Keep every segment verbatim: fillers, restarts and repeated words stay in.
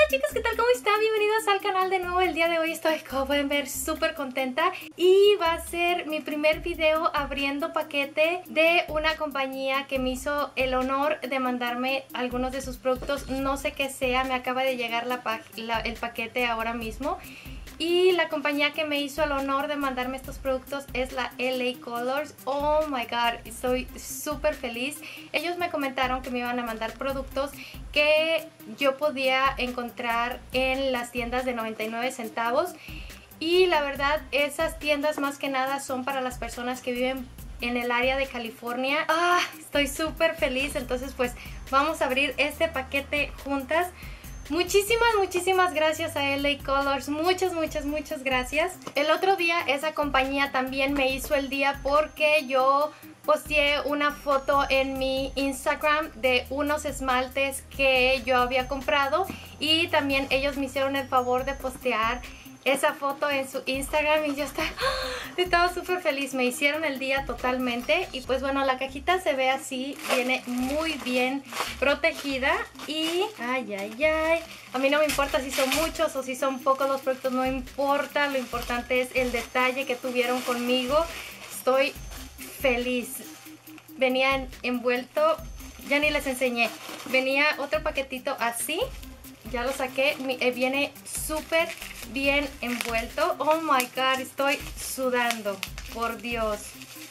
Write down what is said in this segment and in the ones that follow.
chicos, ¿qué tal? ¿Cómo están? Bienvenidos al canal de nuevo. El día de hoy estoy, como pueden ver, súper contenta y va a ser mi primer video abriendo paquete de una compañía que me hizo el honor de mandarme algunos de sus productos. No sé qué sea, me acaba de llegar la pa la, el paquete ahora mismo. Y la compañía que me hizo el honor de mandarme estos productos es la L A Colors. Oh my god, estoy súper feliz. Ellos me comentaron que me iban a mandar productos que yo podía encontrar en las tiendas de noventa y nueve centavos. Y la verdad, esas tiendas más que nada son para las personas que viven en el área de California. Ah, estoy súper feliz. Entonces pues vamos a abrir este paquete juntas. Muchísimas, muchísimas gracias a L A Colors, muchas, muchas, muchas gracias. El otro día esa compañía también me hizo el día porque yo posteé una foto en mi Instagram de unos esmaltes que yo había comprado y también ellos me hicieron el favor de postear esa foto en su Instagram y yo estaba, estaba súper feliz. Me hicieron el día totalmente. Y pues bueno, la cajita se ve así, viene muy bien protegida. Y ay, ay, ay, a mí no me importa si son muchos o si son pocos los productos, no importa. Lo importante es el detalle que tuvieron conmigo. Estoy feliz. Venía en, envuelto, ya ni les enseñé. Venía otro paquetito así. Ya lo saqué, viene súper bien envuelto. Oh my god, estoy sudando, por Dios.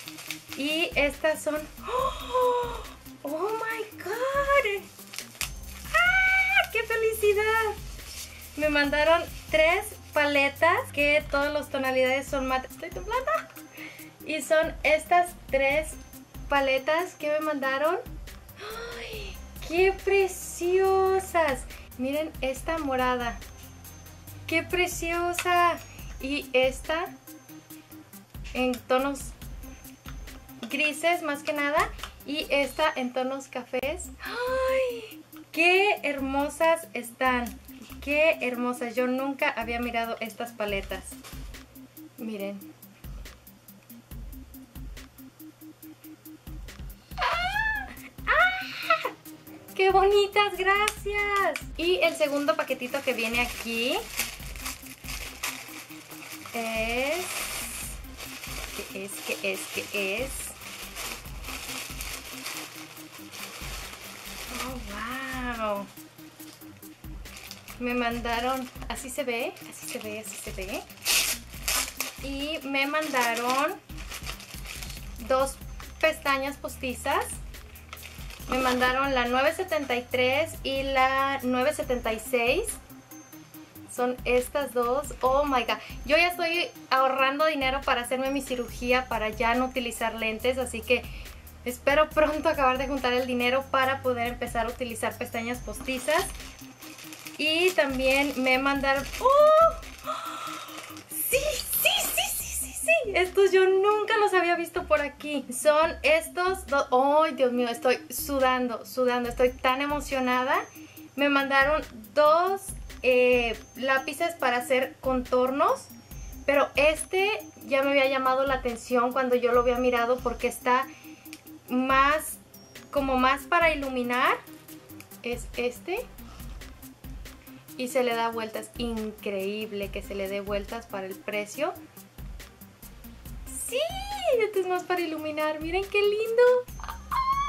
Y estas son... Oh, oh my god. ¡Ah! ¡Qué felicidad! Me mandaron tres paletas que todas las tonalidades son mate. Estoy temblando. Y son estas tres paletas que me mandaron. ¡Ay! ¡Qué preciosas! Miren esta morada, qué preciosa, y esta en tonos grises más que nada, y esta en tonos cafés. ¡Ay! Qué hermosas están, qué hermosas. Yo nunca había mirado estas paletas. Miren. ¡Qué bonitas! ¡Gracias! Y el segundo paquetito que viene aquí es... ¿Qué es? ¿Qué es? ¿Qué es? ¡Oh, wow! Me mandaron... Así se ve, así se ve, así se ve. Y me mandaron dos pestañas postizas. Me mandaron la nueve setenta y tres y la nueve setenta y seis. Son estas dos. Oh my god. Yo ya estoy ahorrando dinero para hacerme mi cirugía, para ya no utilizar lentes. Así que espero pronto acabar de juntar el dinero para poder empezar a utilizar pestañas postizas. Y también me mandaron... ¡Oh! ¡Sí, sí, sí, sí, sí, sí! Estos yo nunca los había visto por aquí. Son estos dos. ¡Ay, Dios mío! Estoy sudando, sudando. Estoy tan emocionada. Me mandaron dos eh, lápices para hacer contornos. Pero este ya me había llamado la atención cuando yo lo había mirado porque está más, como más para iluminar. Es este. Y se le da vueltas. Increíble que se le dé vueltas para el precio. ¡Sí! Este es más para iluminar. ¡Miren qué lindo! ¡Ah!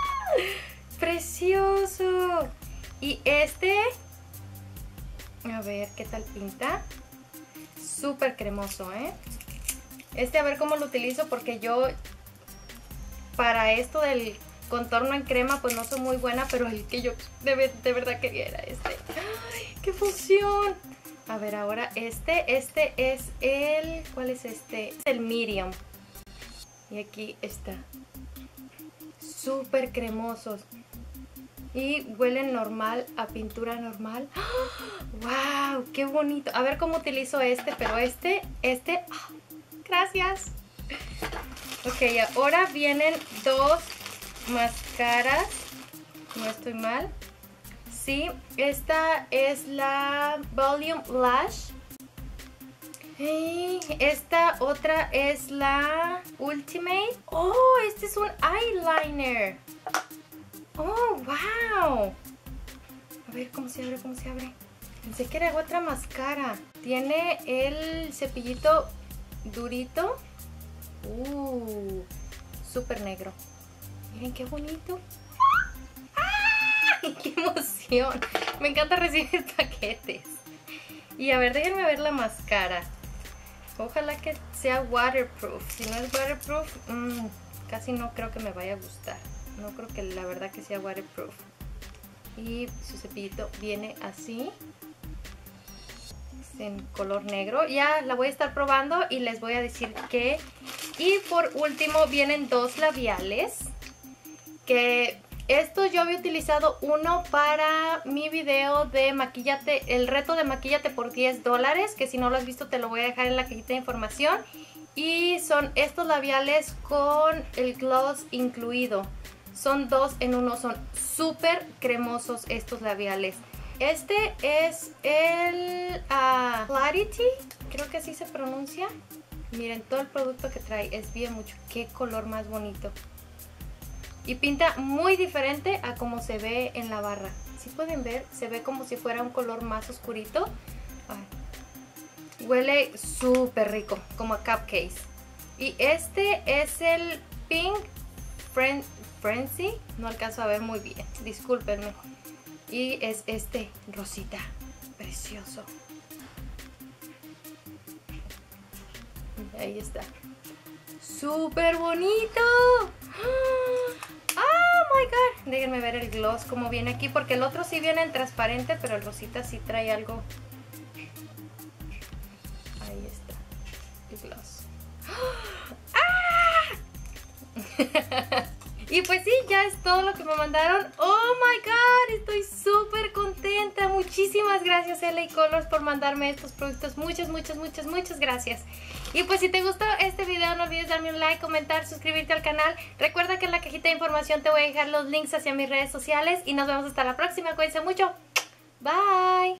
¡Precioso! Y este... A ver, ¿qué tal pinta? Súper cremoso, ¿eh? Este a ver cómo lo utilizo porque yo... Para esto del contorno en crema pues no soy muy buena. Pero el que yo de, de verdad quería era este. ¡Ay, qué fusión! A ver, ahora este. Este es el... ¿Cuál es este? Es el medium. Y aquí está. Súper cremosos. Y huelen normal a pintura normal. ¡Oh! ¡Wow! ¡Qué bonito! A ver cómo utilizo este. Pero este, este... ¡Oh! ¡Gracias! Ok, ahora vienen dos máscaras. No estoy mal. Sí, esta es la Volume Lash. Y esta otra es la Ultimate. Oh, este es un eyeliner. Oh, wow. A ver cómo se abre, cómo se abre. Pensé que era otra máscara. Tiene el cepillito durito. Uh, súper negro. Miren qué bonito. ¡Ay, qué emoción! Me encanta recibir paquetes. Y a ver, déjenme ver la máscara. Ojalá que sea waterproof. Si no es waterproof, mmm, casi no creo que me vaya a gustar. No creo que la verdad que sea waterproof. Y su cepillito viene así. Es en color negro. Ya la voy a estar probando y les voy a decir qué. Y por último vienen dos labiales. Que estos yo había utilizado uno para mi video de maquillate, el reto de maquillate por diez dólares, que si no lo has visto te lo voy a dejar en la cajita de información. Y son estos labiales con el gloss incluido. Son dos en uno, son súper cremosos estos labiales. Este es el uh, Clarity, creo que así se pronuncia. Miren todo el producto que trae, es bien mucho, qué color más bonito. Y pinta muy diferente a como se ve en la barra. Si pueden ver, se ve como si fuera un color más oscurito. Ay. Huele súper rico, como a cupcakes. Y este es el Pink Fren Frenzy. No alcanzo a ver muy bien, discúlpenme. Y es este rosita, precioso. Ahí está. ¡Súper bonito! ¡Oh, my God! Déjenme ver el gloss como viene aquí, porque el otro sí viene en transparente, pero el rosita sí trae algo. Ahí está, el gloss. ¡Ah! Y pues sí, ya es todo lo que me mandaron. ¡Oh, my God! Estoy súper contenta. Muchísimas gracias, L A Colors, por mandarme estos productos. Muchas, muchas, muchas, muchas gracias. Y pues si te gustó este video, no olvides darme un like, comentar, suscribirte al canal. Recuerda que en la cajita de información te voy a dejar los links hacia mis redes sociales. Y nos vemos hasta la próxima. Cuídense mucho. Bye.